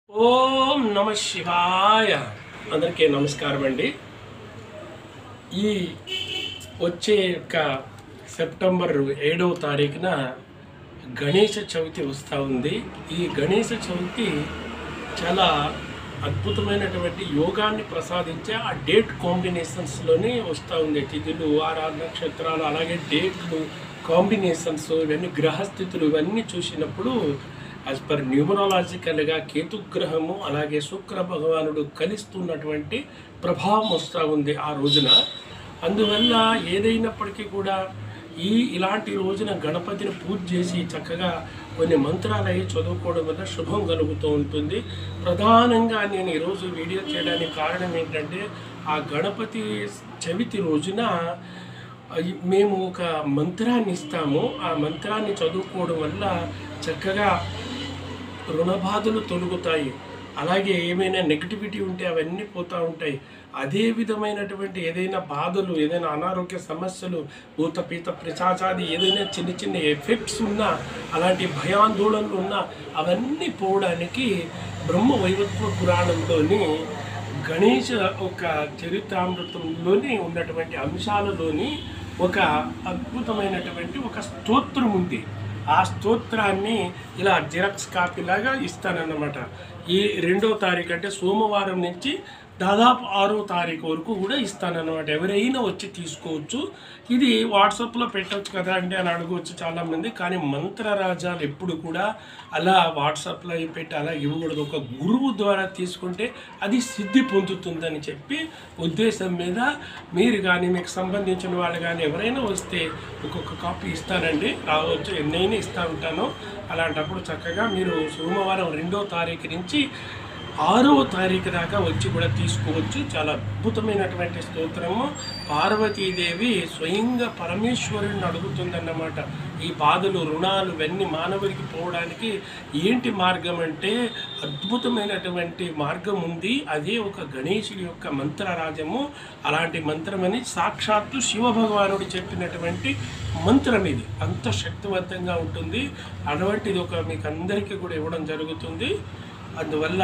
ఓం నమ శివాయ. అందరికీ నమస్కారం అండి. ఈ వచ్చే సెప్టెంబర్ 7వ తారీఖున గణేష చవితి వస్తూ ఉంది. ఈ గణేష చవితి చాలా అద్భుతమైనటువంటి యోగాన్ని ప్రసాదించే ఆ డేట్ కాంబినేషన్స్లోనే వస్తూ ఉంది. తిథులు, వారాలు, నక్షత్రాలు, అలాగే డేట్లు కాంబినేషన్స్, ఇవన్నీ గ్రహస్థితులు ఇవన్నీ చూసినప్పుడు యాజ్ పర్ న్యూమరాలజికల్గా కేతుగ్రహము అలాగే శుక్ర భగవానుడు కలిస్తున్నటువంటి ప్రభావం వస్తూ ఉంది ఆ రోజున. అందువల్ల ఏదైనప్పటికీ కూడా ఇలాంటి రోజున గణపతిని పూజ చేసి చక్కగా కొన్ని మంత్రాలు అవి చదువుకోవడం వల్ల శుభం కలుగుతూ ఉంటుంది. ప్రధానంగా నేను ఈరోజు వీడియో చేయడానికి కారణం ఏంటంటే, ఆ గణపతి చవితి రోజున మేము ఒక మంత్రాన్ని ఇస్తాము. ఆ మంత్రాన్ని చదువుకోవడం వల్ల చక్కగా రుణబాధలు తొలగుతాయి. అలాగే ఏమైనా నెగిటివిటీ ఉంటే అవన్నీ పోతూ ఉంటాయి. అదే విధమైనటువంటి ఏదైనా బాధలు, ఏదైనా అనారోగ్య సమస్యలు, భూతపీత పిశాచాది ఏదైనా చిన్న చిన్న ఎఫెక్ట్స్ ఉన్నా, అలాంటి భయాందోళనలు ఉన్నా అవన్నీ పోవడానికి బ్రహ్మ వైవత్వ పురాణంలోని గణేష ఒక చరితామృతంలోని ఉన్నటువంటి అంశాలలోని ఒక అద్భుతమైనటువంటి ఒక స్తోత్రం ఉంది. ఆ స్తోత్రాన్ని ఇలా జిరాక్స్ కాపీ లాగా ఇస్తానన్నమాట. ఈ 2వ తారీఖు అంటే సోమవారం నుంచి దాదాపు 6వ తారీఖు వరకు కూడా ఇస్తానన్నమాట. ఎవరైనా వచ్చి తీసుకోవచ్చు. ఇది వాట్సాప్లో పెట్టవచ్చు కదా అంటే అని అడగవచ్చు చాలామంది. కానీ మంత్రరాజాలు ఎప్పుడు కూడా అలా వాట్సాప్లో పెట్టి అలా ఇవ్వకూడదు. ఒక గురువు ద్వారా తీసుకుంటే అది సిద్ధి పొందుతుందని చెప్పి ఉద్దేశం మీద మీరు కానీ మీకు సంబంధించిన వాళ్ళు కానీ ఎవరైనా వస్తే ఒక్కొక్క కాపీ ఇస్తానండి. రావచ్చు, ఎన్నైనా ఇస్తూ ఉంటాను. అలాంటప్పుడు చక్కగా మీరు సోమవారం 2వ తారీఖు నుంచి 6వ తారీఖు దాకా వచ్చి కూడా తీసుకోవచ్చు. చాలా అద్భుతమైనటువంటి స్తోత్రము. పార్వతీదేవి స్వయంగా పరమేశ్వరుని అడుగుతుందన్నమాట. ఈ బాధలు, రుణాలు ఇవన్నీ మానవుడికి పోవడానికి ఏంటి మార్గం అంటే అద్భుతమైనటువంటి మార్గం ఉంది. అదే ఒక గణేశుడి యొక్క మంత్రరాజము. అలాంటి మంత్రమని సాక్షాత్తు శివభగవానుడు చెప్పినటువంటి మంత్రం ఇది. అంత శక్తివంతంగా ఉంటుంది. అటువంటిది ఒక మీకు అందరికీ కూడా ఇవ్వడం జరుగుతుంది. అందువల్ల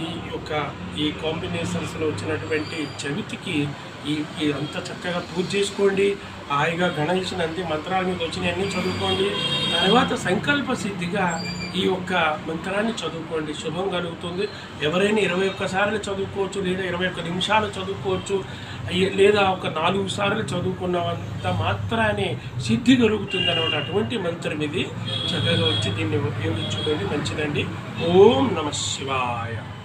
ఈ కాంబినేషన్స్లో వచ్చినటువంటి చవితికి అంత చక్కగా పూజ చేసుకోండి. హాయిగా గణేశుని అంది మంత్రాల మీద వచ్చినవన్నీ చదువుకోండి. తర్వాత సంకల్ప సిద్ధిగా ఈ యొక్క మంత్రాన్ని చదువుకోండి. శుభం కలుగుతుంది. ఎవరైనా 21 సార్లు చదువుకోవచ్చు, లేదా 21 నిమిషాలు చదువుకోవచ్చు, లేదా ఒక 4 సార్లు చదువుకున్నంత మాత్రాన్ని సిద్ధి కలుగుతుంది అన్నమాట. అటువంటి మంత్రం ఇది. చక్కగా వచ్చి దీన్ని ఉపయోగించుకోండి. మంచిదండి. ఓం నమ శివాయ.